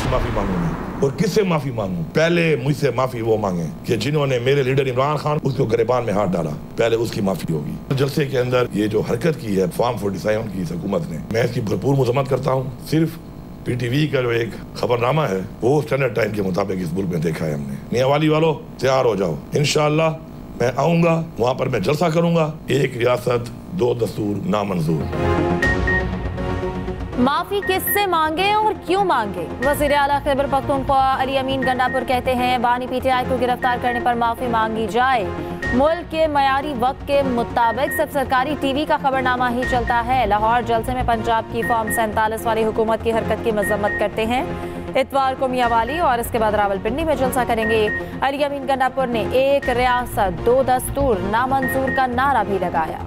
से माफी मांगू मैं और किससे माफी मांगू? पहले मुझसे माफी वो मांगे कि जिन्होंने मेरे लीडर इमरान खान उसको गिरबान में हाथ डाला, पहले उसकी माफी होगी। जलसे के अंदर ये जो हरकत की है फॉर्म 47 की इस हुकूमत ने, मैं इसकी भरपूर मजम्मत करता हूँ। सिर्फ PTV का जो एक खबरनामा है वो स्टैंडर्ड टाइम के मुताबिक इस मुल्क में देखा है हमने। मियांवाली वालों तैयार हो जाओ, इंशाअल्लाह मैं आऊंगा, वहां पर मैं जलसा करूंगा। एक रियासत 2 दस्तूर नामंजूर। माफी किससे मांगे और क्यों मांगे? वज़ीर आला खैबर पख्तूनख्वा अली अमीन गंडापुर कहते हैं बानी PTI को गिरफ्तार करने पर माफी मांगी जाए। मुल्क के मयारी वक्त के मुताबिक सिर्फ सरकारी TV का खबरनामा ही चलता है। लाहौर जलसे में पंजाब की फॉर्म 47 वाली हुकूमत की हरकत की मजम्मत करते हैं। इतवार को मियांवाली और इसके बाद रावलपिंडी में जलसा करेंगे। अली अमीन गंडापुर ने एक रियासत 2 दस्तूर नामंजूर का नारा भी लगाया।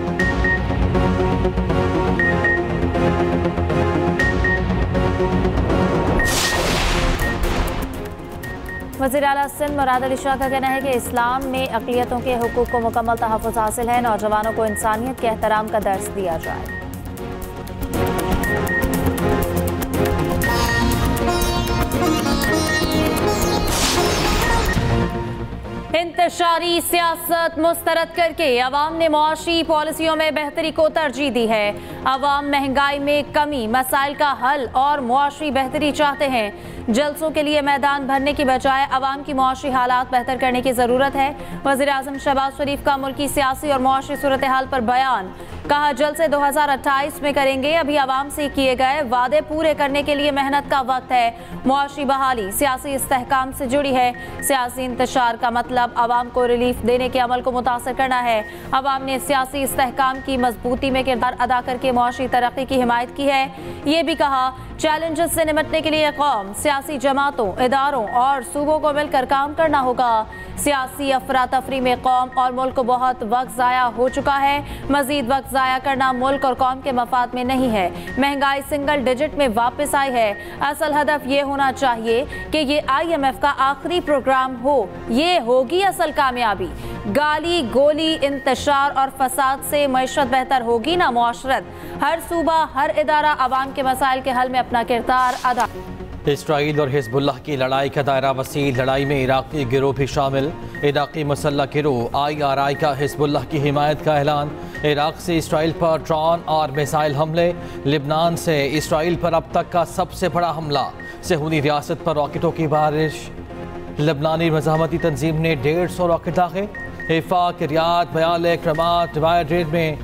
वज़ीर आला सिंध मुराद अली शाह का कहना है कि इस्लाम में अक़लियतों के हुकूक़ को मुकम्मल तहफ़्फ़ुज़ हासिल है। नौजवानों को इंसानियत के एहतराम का दर्स दिया जाए। इंतशारी सियासत मुस्तरद करके अवाम ने मुआशी पॉलिसियों में बेहतरी को तरजीह दी है। अवाम महंगाई में कमी, मसाइल का हल और मुआशी बेहतरी चाहते हैं। जलसों के लिए मैदान भरने की बजाय अवाम की मुआशी हालात बेहतर करने की ज़रूरत है। वज़ीर आज़म शहबाज शरीफ का मुल्की सियासी और मुआशी सूरत हाल पर बयान, कहा जलसे 2028 में करेंगे, अभी अवाम से किए गए वादे पूरे करने के लिए मेहनत का वक्त है। मुआशी बहाली सियासी इस्तेहकाम से जुड़ी है। सियासी इंतशार का मतलब अवाम को रिलीफ देने के अमल को मुतासर करना है। अवाम ने सियासी इस्तेहकाम की मजबूती में किरदार अदा करके मुआशी तरक्की की हिमायत की है। ये भी कहा चैलेंजेस से निपटने के लिए कौम, सियासी जमातों, इदारों और सूबों को मिलकर काम करना होगा। सियासी अफरा तफरी में कौम और मुल्क को बहुत वक्त ज़ाया हो चुका है। मजीद वक्त ज़ाया करना मुल्क और कौम के मफाद में नहीं है। महंगाई सिंगल डिजिट में वापस आई है। असल हदफ ये होना चाहिए कि ये IMF का आखिरी प्रोग्राम हो। ये होगी असल कामयाबी। गाली गोली, इंतशार और फसाद से मईशत बेहतर होगी ना मुआशरत। हर सूबा, हर इदारा अवाम के मसाइल के हल में अपना किरदार अदा। इसराइल और हिजबुल्लाह की लड़ाई का दायरा वसी, लड़ाई में इराकी गिरोह भी शामिल। इराकी मसल्लह गिरोह IRI का हिजबुल्लाह की हिमायत का ऐलान। इराक से इसराइल पर ड्रोन और मिसाइल हमले। लिबनान से इसराइल पर अब तक का सबसे बड़ा हमला। सहूनी रियासत पर रॉकेटों की बारिश। लबनानी मज़ाहमती तंजीम ने 150 रॉकेट दागे। हिफाक, रियाद, बयाले, क्रमात, वायड्रेड में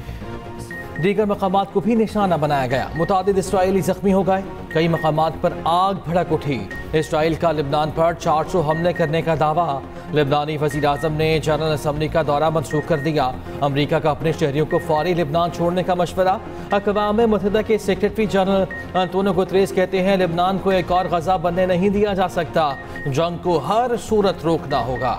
दीगर मकामात को भी निशाना बनाया गया। मुतादिद इसराइली जख्मी हो गए। कई मकामात पर आग भड़क उठी। इसराइल का लिबनान पर 400 हमले करने का दावा। लिबनानी वज़ीर आज़म ने जनरल असम्बली का दौरा मनसूख कर दिया। अमरीका का अपने शहरियों को फौरी लिबनान छोड़ने का मशवरा। अक़वाम मुत्तहिदा के सेक्रेटरी जनरल अंतोनियो गुतरेस कहते हैं लिबनान को एक और गज़ा बनने नहीं दिया जा सकता। जंग को हर सूरत रोकना होगा।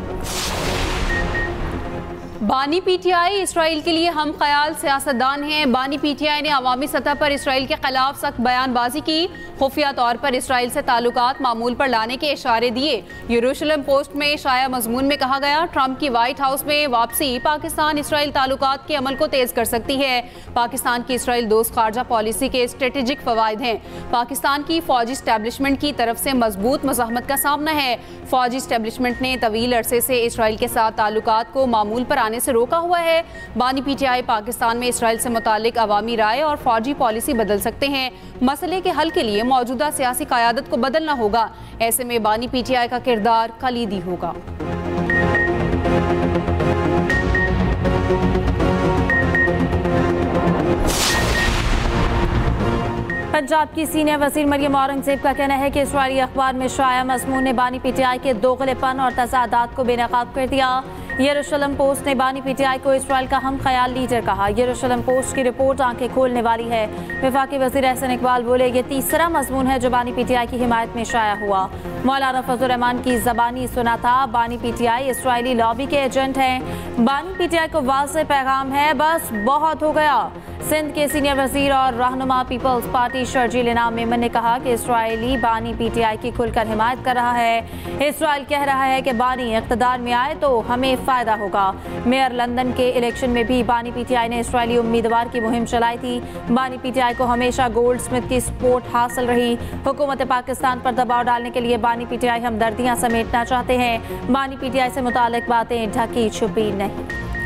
बानी PTI इसराइल के लिए हम ख्याल सियासतदान हैं। बानी PTI ने अवामी सतह पर इसराइल के खिलाफ सख्त बयानबाजी की। खुफिया तौर पर इसराइल से ताल्लुकात मामूल पर लाने के इशारे दिए। यरूशलेम पोस्ट में शाया मजमून में कहा गया ट्रंप की व्हाइट हाउस में वापसी पाकिस्तान इसराइल ताल्लुकात के अमल को तेज कर सकती है। पाकिस्तान की इसराइल दोस्त खारजा पॉलिसी के स्ट्रेटेजिक फवायद हैं। पाकिस्तान की फौजी स्टैब्लिशमेंट की तरफ से मजबूत मज़ाहमत का सामना है। फौजी स्टैब्लिशमेंट ने तवील अरसे से इसराइल के साथ ताल्लुकात को मामूल पर आने से रोका हुआ है। बानी PTI पाकिस्तान में इसराइल से मुतालिक अवामी राय और फौजी पॉलिसी बदल सकते हैं। मसले के हल के लिए मौजूदा सियासी क़यादत को बदलना होगा। ऐसे में बानी PTI का किरदार कलीदी होगा। पंजाब की सीनियर वज़ीर मरियम औरंगज़ेब का कहना है कि इसराइली अखबार में शाया मज़मून ने बानी PTI के दोगलेपन और तज़ादात को बेनकाब कर दिया। यरूशलेम पोस्ट ने बानी PTI को इसराइल का हम ख्याल लीडर कहा। यरूशलेम पोस्ट की रिपोर्ट आंखें खोलने वाली है। वफाकी वज़ीर एहसन इकबाल बोले ये तीसरा मज़मून है जो बानी PTI की हिमायत में शाया हुआ। मौलाना फजल रहमान की ज़बानी सुना था बानी PTI इसराइली लॉबी के एजेंट हैं। बानी PTI को वाज़ेह पैगाम है, बस बहुत हो गया। सिंध के सीनियर वजीर और रहनुमा पीपल्स पार्टी शर्जील इनाम मेमन ने कहा कि इसराइली बानी पीटीआई की खुलकर हिमायत कर रहा है। इसराइल कह रहा है कि बानी इक़्तिदार में आए तो हमें फ़ायदा होगा। मेयर लंदन के इलेक्शन में भी बानी पीटीआई ने इसराइली उम्मीदवार की मुहिम चलाई थी। बानी पीटीआई को हमेशा गोल्ड स्मिथ की सपोर्ट हासिल रही। हुकूमत पाकिस्तान पर दबाव डालने के लिए बानी पीटीआई हमदर्दियाँ समेटना चाहते हैं। बानी पीटीआई से मुतालिक बातें ढकी छुपी नहीं।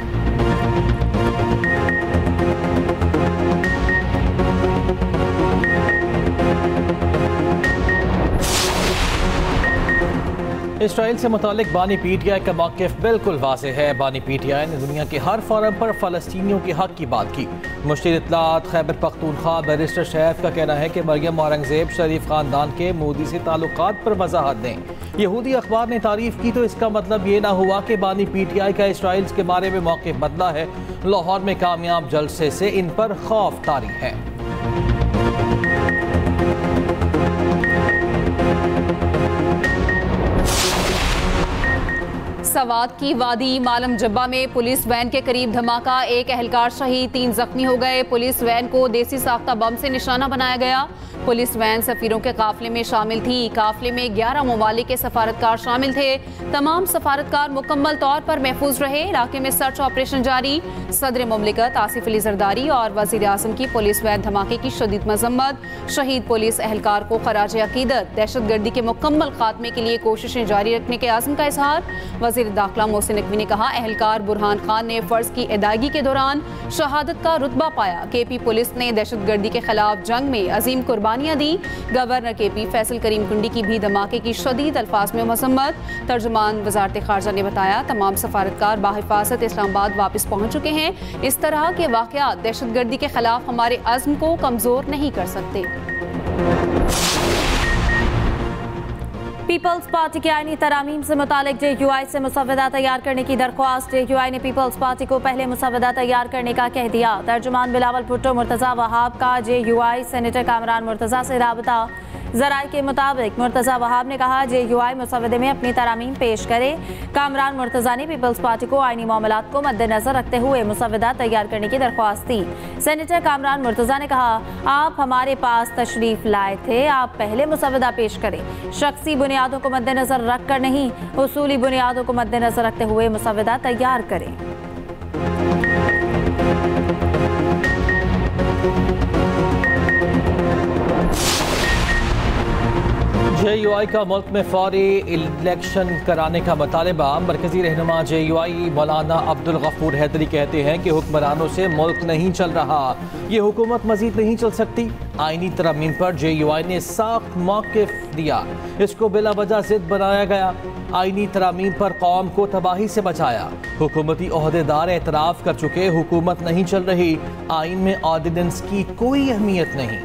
इसराइल से मुतालिक बानी पीटीआई का मौक़िफ़ बिल्कुल वाज़ेह है। बानी पीटीआई ने दुनिया के हर फोरम पर फ़लस्तीनियों के हक़ की बात की। मुश्तिर इत्तलात खैबर पख्तूनख्वा बैरिस्टर शैफ का कहना है कि मरियम औरंगज़ेब शरीफ ख़ानदान के मोदी से ताल्लुकात पर वजाहत दें। यहूदी अखबार ने तारीफ़ की तो इसका मतलब ये ना हुआ कि बानी पीटीआई का इसराइल के बारे में मौक़िफ़ बदला है। लाहौर में कामयाब जलसे से इन पर खौफ तारी है। सवात की वादी मालम जब्बा में पुलिस वैन के करीब धमाका, एक एहलकार शहीद, 3 जख्मी हो गए। पुलिस वैन को देसी साख्ता बम से निशाना बनाया गया। पुलिस वैन सफीरों के काफिले में शामिल थी। काफिले में 11 ममालिक के सफारतकार शामिल थे। तमाम सफारतकार मुकम्मल तौर पर महफूज रहे। इलाके में सर्च ऑपरेशन जारी। सदर मुमलिकत आसिफ अली जरदारी और वज़ीर आज़म की पुलिस वैन धमाके की शदीद मजम्मत। शहीद पुलिस एहलकार को खराज अकीदत। दहशतगर्दी के मुकम्मल खात्मे के लिए कोशिशें जारी रखने के आज़म का इजहार। वज़ीर दाखिला मोहसिन नकवी ने कहा, एहलकार बुरहान खान ने फ़र्ज की अदायगी के दौरान शहादत का रुतबा पाया। केपी पुलिस ने दहशतगर्दी के खिलाफ जंग में अजीम कुर्बानियाँ दी। गवर्नर केपी फैसल करीम कुंडी की भी धमाके की शदीद अल्फाज में मजम्मत। तर्जुमान वजारत खारजा ने बताया, तमाम सफारतकार बाहिफाजत इस्लामाबाद वापस पहुँच चुके हैं। इस तरह के वाक़यात दहशतगर्दी के खिलाफ हमारे अज़्म को कमज़ोर नहीं कर सकते। पीपल्स पार्टी के आईनी तरामीम से मुतालिक JUI से मुसव्वदा तैयार करने की दरख्वास्त। JUI ने पीपल्स पार्टी को पहले मुसव्वदा तैयार करने का कह दिया। तर्जुमान बिलावल भुट्टो मुर्तज़ा वहाब का JUI सेनेटर कामरान मुर्तज़ा से राबता। ज़राए के मुताबिक मुर्तज़ा वहाब ने कहा, JUI मुसव्वदे में अपनी तरामीम पेश करे। कामरान मुर्तज़ा ने पीपल्स पार्टी को आईनी मामलात को मद्देनजर रखते हुए मुसव्वदा तैयार करने की दरख्वास्त दी। सेनेटर कामरान मुर्तज़ा ने कहा, आप हमारे पास तशरीफ लाए थे, आप पहले मुसव्वदा पेश करें। शख्सी बुनियादों को मद्देनजर रख कर नहीं, उसूली बुनियादों को मद्देनजर रखते हुए मुसव्वदा तैयार करें। JUI का मुल्क में फौरी इलेक्शन कराने का मुतालबा। मरकजी रहनुमा JUI मौलाना अब्दुल गफूर हैदरी कहते हैं कि हुक्मरानों से मुल्क नहीं चल रहा, ये हुकूमत मजीद नहीं चल सकती। आईनी तरमीम पर JUI ने साख्त मौक़िफ़ दिया, इसको बिला वजह ज़िद बनाया गया। आईनी तरमीम पर कौम को तबाही से बचाया। हुकूमती ओहदेदार एतराफ़ कर चुके, हुकूमत नहीं चल रही, आईन में ऑर्डिनेंस की कोई अहमियत नहीं।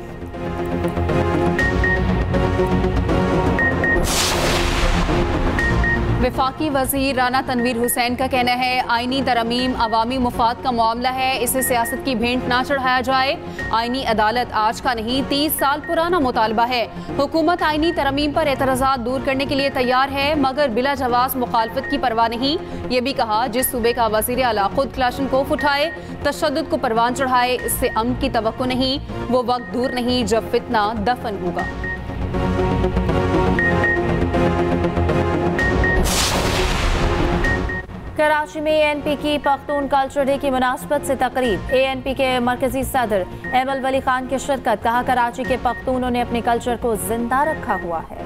वफाकी वज़ीर राना तनवीर हुसैन का कहना है, आईनी तरमीम अवामी मुफाद का मामला है, इसे सियासत की भेंट ना चढ़ाया जाए। आईनी अदालत आज का नहीं 30 साल पुराना मुतालबा है। हुकूमत आईनी तरमीम पर एतराज़ात दूर करने के लिए तैयार है, मगर बिला जवाज़ मुखालफत की परवाह नहीं। ये भी कहा, जिस सूबे का वज़ीर आला खुद क्लाशनकोफ उठाए, तशद्दुद को परवान चढ़ाए, इससे अमन की तवक्को नहीं। वो वक्त दूर नहीं जब फितना दफन होगा। कराची में ANP की पख्तून कल्चर डे की मुनासबत से तकरीब। ANP के मरकजी सदर एमल वली खान की शिरकत। कहा, कराची के पख्तूनों ने अपने कल्चर को जिंदा रखा हुआ है।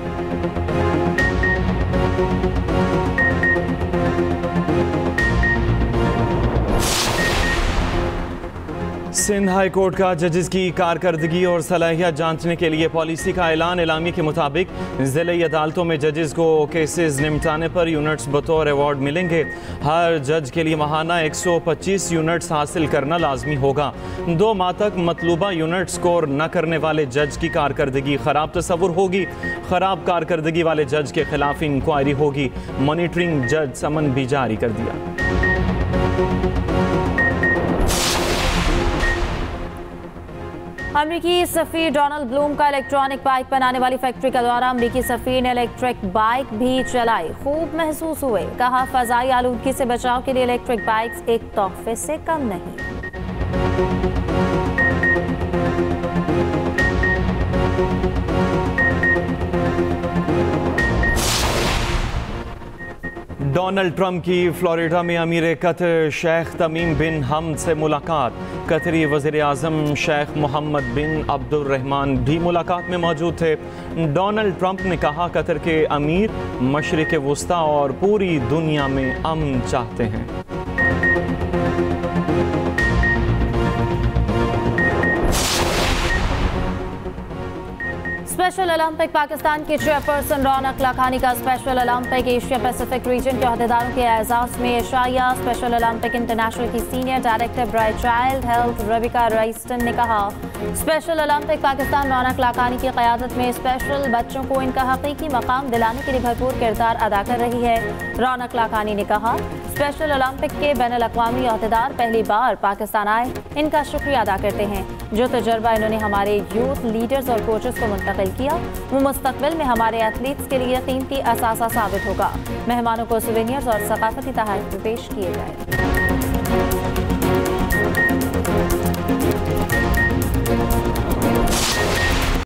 सिंध हाई कोर्ट का जजेस की कारकर्दगी और सलाहियत जांचने के लिए पॉलिसी का ऐलान। एलामी के मुताबिक ज़िले अदालतों में जजेस को केसेस निपटाने पर यूनिट्स बतौर अवार्ड मिलेंगे। हर जज के लिए माहाना 125 यूनिट्स हासिल करना लाजमी होगा। 2 माह तक मतलूबा यूनिट स्कोर न करने वाले जज की कारकर्दगी खराब तस्वुर होगी। खराब कारकर्दगी वाले जज के खिलाफ इंक्वायरी होगी। मॉनिटरिंग जज समन भी जारी कर दिया। अमरीकी सफ़ीर डोनाल्ड ब्लूम का इलेक्ट्रॉनिक बाइक बनाने वाली फैक्ट्री का दौरा। अमरीकी सफ़ीर ने इलेक्ट्रिक बाइक भी चलाई, खूब महसूस हुए। कहा, फ़ज़ाई आलूदगी से बचाव के लिए इलेक्ट्रिक बाइक्स एक तोहफे से कम नहीं। डोनाल्ड ट्रंप की फ्लोरिडा में अमीर Qatar Sheikh Tamim bin Hamad से मुलाकात। कतरी वज़ीर आज़म शेख मोहम्मद बिन अब्दुर्रहमान भी मुलाकात में मौजूद थे। डोनाल्ड ट्रंप ने कहा कतर के अमीर मशरिक़ वुस्ता और पूरी दुनिया में अमन चाहते हैं। स्पेशल ओलंपिक पाकिस्तान की चेयरपर्सन रौनक लाखानी का special Olympic Asia Pacific region के अहदेदारों के एजाज़ में शाया। स्पेशल ओलंपिक इंटरनेशनल की senior director bright child health रबिका राइस्टन ने कहा स्पेशल ओलंपिक पाकिस्तान रौनक लाखानी की क़यादत में स्पेशल बच्चों को इनका हकीकी मकाम दिलाने के लिए भरपूर किरदार अदा कर रही है। रौनक लाखानी ने कहा स्पेशल ओलंपिक के बैनुल-अक़वामी अहदेदार पहली बार पाकिस्तान आए, इनका शुक्रिया अदा करते हैं। जो तजर्बा इन्होंने हमारे यूथ लीडर्स और कोचेस को मुंतकिल किया वो मुस्तकबिल में हमारे एथलीट्स के लिए कीमती असासा साबित होगा। मेहमानों को सुवेनियर्स और सकाफती तोहफे पेश किए गए।